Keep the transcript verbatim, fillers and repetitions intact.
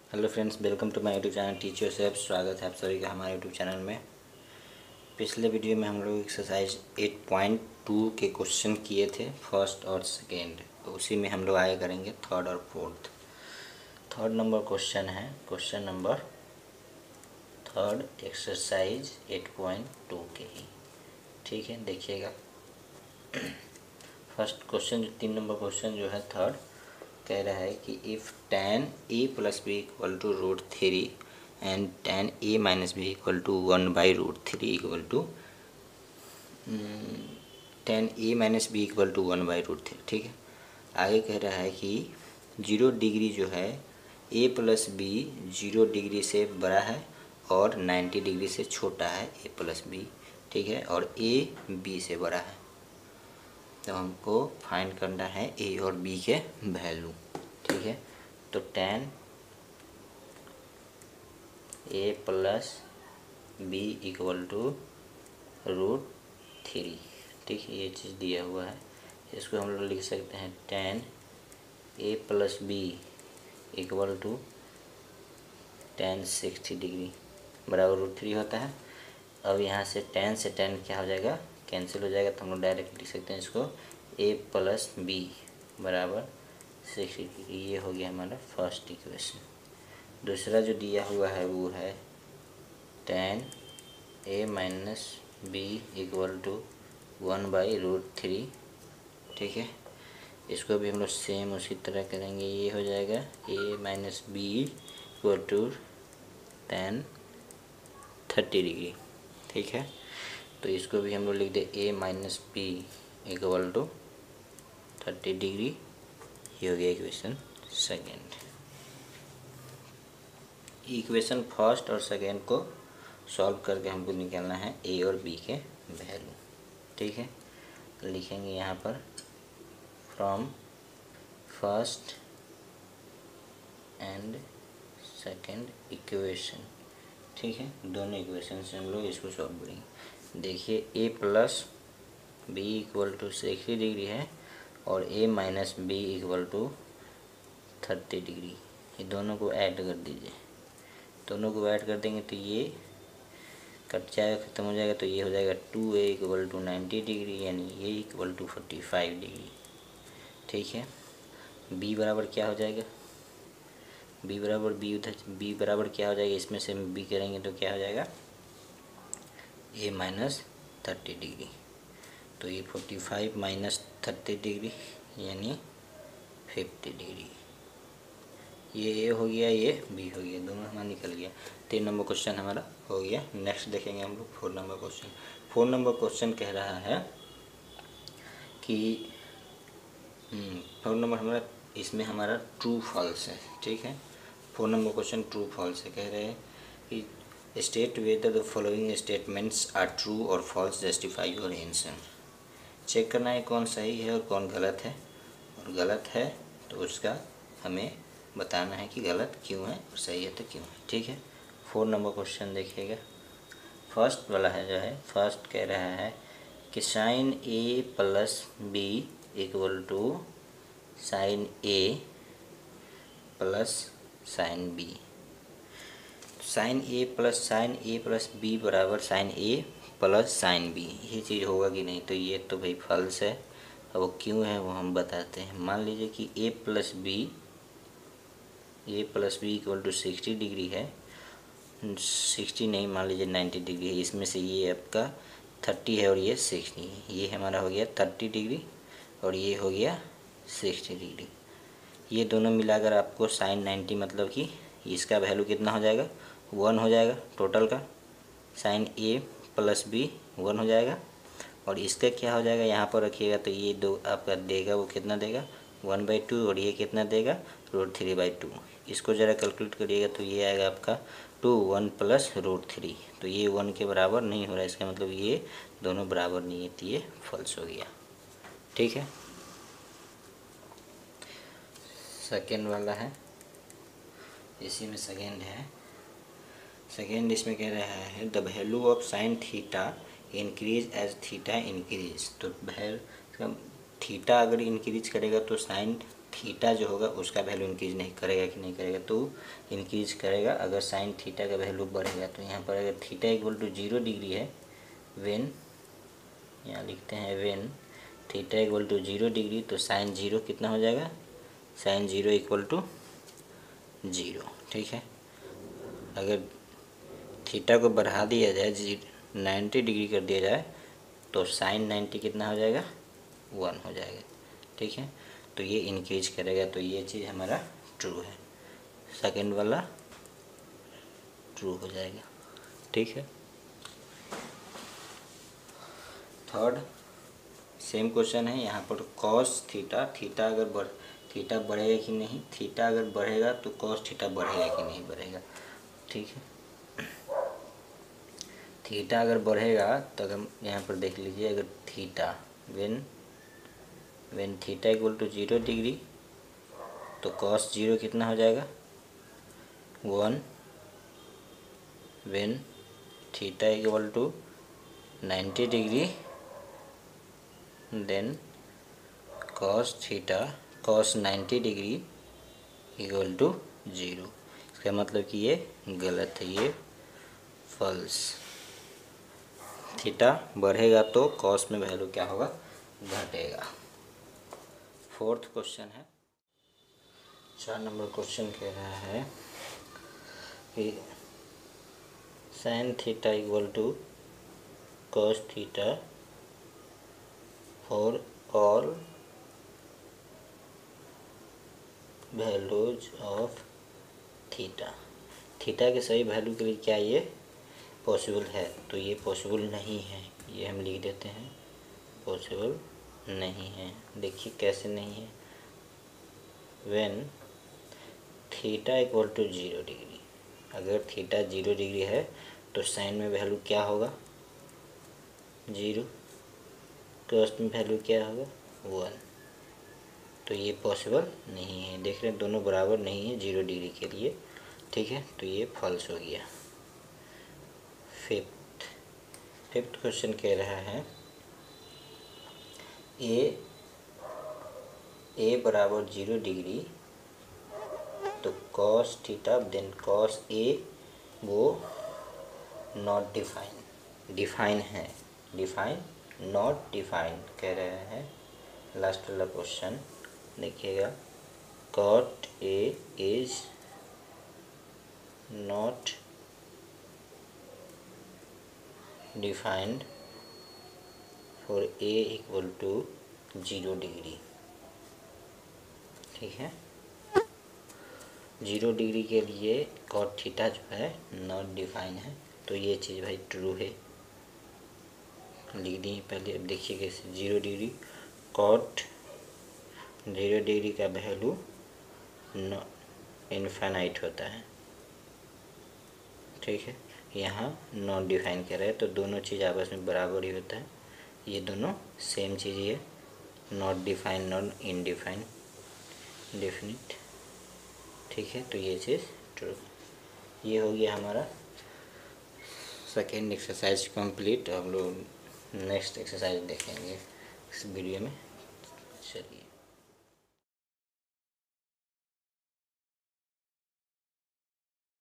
Hello friends, welcome to my YouTube channel teach yourself. स्वागत है आप सभी का हमारे यूट्यूब चैनल में। पिछले वीडियो में हम लोग एक्सरसाइज आठ पॉइंट दो के क्वेश्चन किए थे, फर्स्ट और सेकेंड। तो उसी में हम लोग आगे करेंगे थर्ड और फोर्थ। थर्ड नंबर क्वेश्चन है, क्वेश्चन नंबर थर्ड एक्सरसाइज आठ पॉइंट दो के ही। ठीक है, देखिएगा। फर्स्ट क्वेश्चन जो तीन नंबर क्वेश्चन जो है थर्ड, कह रहा है कि if tan A plus B equal to root three and tan A minus B equal to one by root three equal to tan A minus B equal to one by root three. ठीक है, आगे कह रहा है कि zero degree जो है A plus B zero degree से बड़ा है और नाइन्टी डिग्री से छोटा है ए प्लस बी। ठीक है, और ए बी से बड़ा है। तो हमको फाइंड करना है ए और बी के वैल्यू। ठीक है, तो tan A plus B equal to root three. ठीक है, ये चीज़ दिया हुआ है। इसको हम लोग लिख सकते हैं tan A plus B equal to tan sixty degree बराबर रूट थ्री होता है। अब यहाँ से टेन से टेन क्या हो जाएगा, कैंसिल हो जाएगा। तो हम लोग डायरेक्ट लिख सकते हैं इसको ए प्लस बी बराबर सिक्सटी डिग्री। ये हो गया हमारा फर्स्ट इक्वेशन। दूसरा जो दिया हुआ है वो है tan A minus B equal to one by root three. ठीक है, इसको भी हम लोग सेम उसी तरह करेंगे। ये हो जाएगा A minus B equal to tan thirty degree. ठीक है, तो इसको भी हम लोग लिख दे A minus B equal to thirty degree. ये हो गया इक्वेशन सेकेंड। इक्वेशन फर्स्ट और सेकेंड को सॉल्व करके हमको निकालना है ए और बी के वैल्यू। ठीक है, तो लिखेंगे यहाँ पर from first and second equation. ठीक है, दोनों इक्वेशन से हम लोग इसको सॉल्व करेंगे। देखिए A plus B equal to sixty degree है और A minus B equal to thirty degree. ये दोनों को ऐड कर दीजिए। दोनों को ऐड कर देंगे तो ये कट जाएगा, ख़त्म हो जाएगा। तो ये हो जाएगा two A equal to ninety degree, यानी A equal to forty five degree. ठीक है, बी बराबर क्या हो जाएगा, बी बराबर बी उधर बी बराबर क्या हो जाएगा, इसमें से बी करेंगे तो क्या हो जाएगा ए माइनस थर्टी डिग्री। तो ये forty five minus thirty degree यानी फिफ्टी डिग्री। ये ए हो गया, ये बी हो गया, दोनों हमारा निकल गया। तीन नंबर क्वेश्चन हमारा हो गया। नेक्स्ट देखेंगे हम लोग four number question. Four number question कह रहा है कि फोर नंबर हमारा इसमें हमारा ट्रू फॉल्स है। ठीक है, four number question true false है। कह रहे हैं कि state whether the following statements are true और false, justify your answer. Check करना है कौन सही है और कौन गलत है, और गलत है तो उसका हमें बताना है कि गलत क्यों है और सही है तो क्यों है। ठीक है, फोर नंबर क्वेश्चन देखिएगा। फर्स्ट वाला है जो है, फर्स्ट कह रहा है कि sine A plus B equal to sine A plus sine B. Sine A plus sine A plus B बराबर sine A plus sine B. ये चीज़ होगा कि नहीं, तो ये तो भाई फॉल्स है। अब वो क्यों है वो हम बताते हैं। मान लीजिए कि A plus B A plus B equal to sixty degree है, सिक्सटी नहीं, मान लीजिए नाइन्टी डिग्री है। इसमें से ये आपका थर्टी है और ये सिक्सटी है। ये हमारा हो गया थर्टी डिग्री और ये हो गया सिक्सटी डिग्री। ये दोनों मिलाकर आपको साइन नाइन्टी मतलब कि इसका वैल्यू कितना हो जाएगा, वन हो जाएगा टोटल का। Sine A plus B one हो जाएगा और इसका क्या हो जाएगा, यहाँ पर रखिएगा तो ये दो आपका देगा, वो कितना देगा वन बाई टू, और ये कितना देगा रूट थ्री बाई टू। इसको ज़रा कैलकुलेट करिएगा तो ये आएगा आपका two one plus root three. तो ये वन के बराबर नहीं हो रहा है, इसका मतलब ये दोनों बराबर नहीं है, तो ये फॉल्स हो गया। ठीक है, सेकेंड वाला है, इसी में सेकेंड है। सेकेंड इसमें कह रहा है the value of sine theta increase as theta increase. तो वैल्यू थीटा अगर इंक्रीज करेगा तो साइन थीटा जो होगा उसका वैल्यू इंक्रीज नहीं करेगा कि नहीं करेगा, तो इंक्रीज करेगा अगर साइन थीटा का वैल्यू बढ़ेगा। तो यहाँ पर अगर theta equal to zero degree है, वेन यहाँ लिखते हैं when theta equal to zero degree, तो साइन जीरो कितना हो जाएगा, sine zero equal to zero. ठीक है, अगर थीटा को बढ़ा दिया जाए, जी नाइन्टी डिग्री कर दिया जाए, तो साइन नाइन्टी कितना हो जाएगा, वन हो जाएगा। ठीक है, तो ये इंक्रीज करेगा, तो ये चीज़ हमारा ट्रू है, सेकंड वाला ट्रू हो जाएगा। ठीक है, थर्ड सेम क्वेश्चन है। यहाँ पर कॉस थीटा, थीटा अगर बढ़ थीटा बढ़ेगा कि नहीं, थीटा अगर बढ़ेगा तो कॉस थीटा बढ़ेगा कि नहीं बढ़ेगा। ठीक है, थीटा अगर बढ़ेगा तो हम यहाँ पर देख लीजिए, अगर theta when when theta equal to zero degree, तो कॉस जीरो कितना हो जाएगा, one. When theta equal to ninety degree, then cos theta cos ninety degree equal to zero. इसका मतलब कि ये गलत है, ये फॉल्स। थीटा बढ़ेगा तो कॉस में वैल्यू क्या होगा, घटेगा। फोर्थ क्वेश्चन है, चार नंबर क्वेश्चन कह रहा है कि sine theta equal to cos theta for all values of theta. Theta के सही वैल्यू के लिए क्या ये पॉसिबल है, तो ये पॉसिबल नहीं है, ये हम लिख देते हैं पॉसिबल नहीं है। देखिए कैसे नहीं है, when theta equal to zero degree, अगर थीटा जीरो डिग्री है तो साइन में वैल्यू क्या होगा, जीरो, कॉस में वैल्यू क्या होगा, वन। तो ये पॉसिबल नहीं है, देख रहे हैं दोनों बराबर नहीं है जीरो डिग्री के लिए। ठीक है, तो ये फॉल्स हो गया। फिफ्थ फिफ्थ क्वेश्चन कह रहा है ए ए बराबर जीरो डिग्री, तो cos theta then cos A वो नॉट डिफाइन डिफाइन है डिफाइन नॉट डिफाइन कह रहे हैं। लास्ट वाला क्वेश्चन देखिएगा, cot A is not defined for A equal to zero degree. ठीक है, जीरो डिग्री के लिए कॉट थीटा जो है नॉट डिफाइन है, तो ये चीज़ भाई ट्रू है, लिख दी पहले। अब देखिए कैसे, zero degree cot zero degree का वैल्यू न इनफाइनाइट होता है। ठीक है, यहाँ नॉट डिफाइन कर रहा है, तो दोनों चीज़ आपस में बराबर ही होता है, ये दोनों सेम चीज़ ही है, not define not indefine definite. ठीक है, तो ये चीज़ ट्रू। ये हो गया हमारा सेकेंड एक्सरसाइज कंप्लीट। हम लोग नेक्स्ट एक्सरसाइज देखेंगे इस वीडियो में। चलिए।